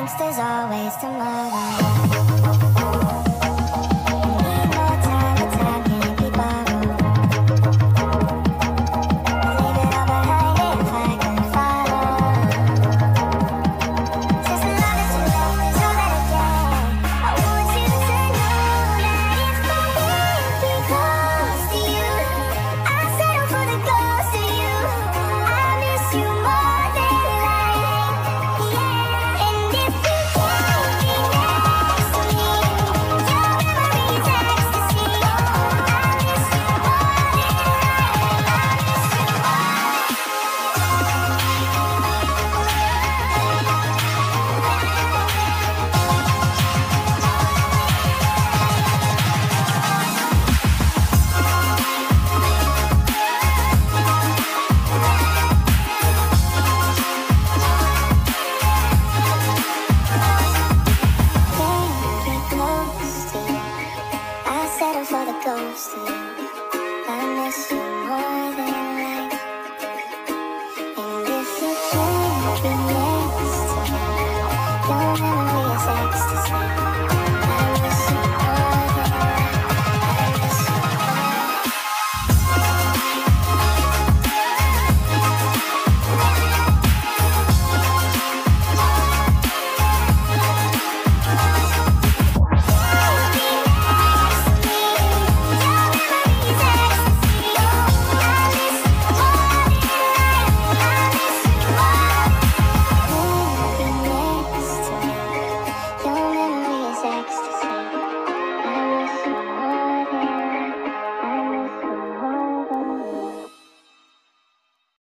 thinks there's always tomorrow. Need more time, but time can't be borrowed. Leave it all behind if I can follow. Since the love is too late, so that again, I want you to know that if I can't be close to you, I settle for the ghost of you. I miss you more than life, yeah. And if you can't be next to me, your memory's ecstasy. I miss you more than life. Can't be close to you. I settle for the ghost of you. I miss you more than life. And if you can't be next to me, your memory is ecstasy.